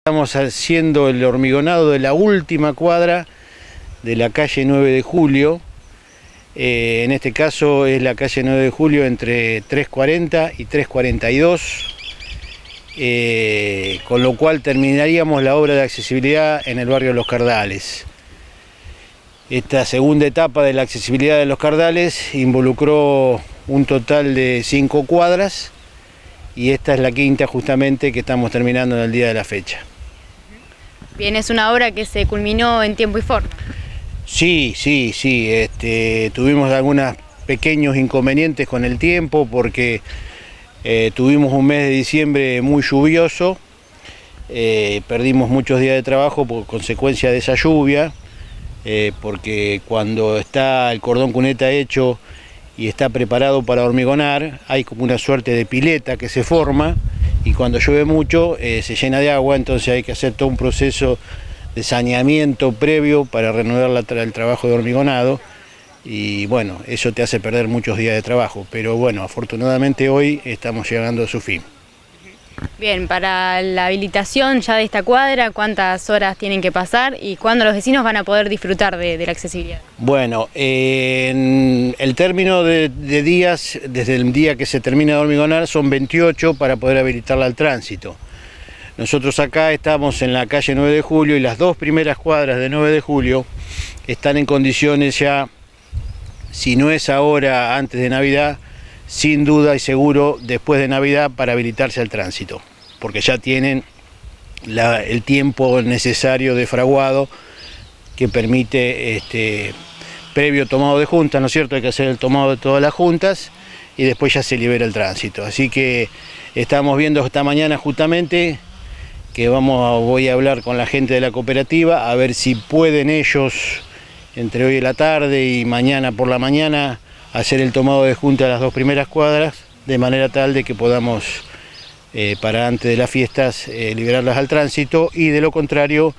Estamos haciendo el hormigonado de la última cuadra de la calle 9 de Julio. En este caso es la calle 9 de Julio entre 340 y 342, con lo cual terminaríamos la obra de accesibilidad en el barrio Los Cardales. Esta segunda etapa de la accesibilidad de Los Cardales involucró un total de 5 cuadras y esta es la quinta justamente que estamos terminando en el día de la fecha. Bien, es una obra que se culminó en tiempo y forma. Sí, tuvimos algunos pequeños inconvenientes con el tiempo porque tuvimos un mes de diciembre muy lluvioso, perdimos muchos días de trabajo por consecuencia de esa lluvia, porque cuando está el cordón cuneta hecho y está preparado para hormigonar, hay como una suerte de pileta que se forma y cuando llueve mucho se llena de agua, entonces hay que hacer todo un proceso de saneamiento previo para reanudar el trabajo de hormigonado y bueno, eso te hace perder muchos días de trabajo, pero bueno, afortunadamente hoy estamos llegando a su fin. Bien, para la habilitación ya de esta cuadra, ¿cuántas horas tienen que pasar y cuándo los vecinos van a poder disfrutar de la accesibilidad? Bueno, en el término de días, desde el día que se termina de hormigonar, son 28 para poder habilitarla al tránsito. Nosotros acá estamos en la calle 9 de Julio y las dos primeras cuadras de 9 de Julio están en condiciones ya, si no es ahora, antes de Navidad, sin duda y seguro después de Navidad para habilitarse al tránsito, porque ya tienen el tiempo necesario de fraguado que permite previo tomado de juntas, ¿no es cierto? Hay que hacer el tomado de todas las juntas y después ya se libera el tránsito. Así que estamos viendo esta mañana justamente que voy a hablar con la gente de la cooperativa a ver si pueden ellos entre hoy y la tarde y mañana por la mañana hacer el tomado de junta de las dos primeras cuadras de manera tal de que podamos para antes de las fiestas liberarlas al tránsito y de lo contrario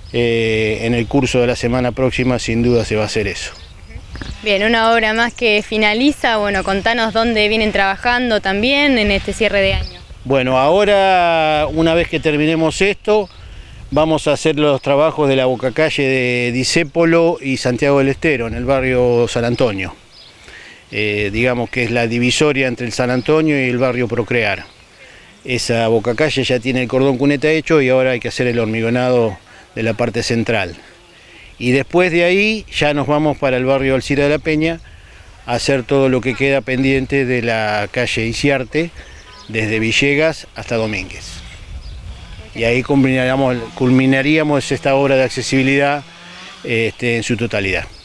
en el curso de la semana próxima sin duda se va a hacer eso. Bien, una obra más que finaliza, bueno, contanos dónde vienen trabajando también en este cierre de año. Bueno, ahora una vez que terminemos esto, vamos a hacer los trabajos de la bocacalle de Discépolo y Santiago del Estero, en el barrio San Antonio. Digamos que es la divisoria entre el San Antonio y el barrio Procrear. Esa bocacalle ya tiene el cordón cuneta hecho y ahora hay que hacer el hormigonado de la parte central. Y después de ahí ya nos vamos para el barrio Alcira de la Peña a hacer todo lo que queda pendiente de la calle Iciarte, desde Villegas hasta Domínguez. Y ahí culminaríamos esta obra de accesibilidad en su totalidad.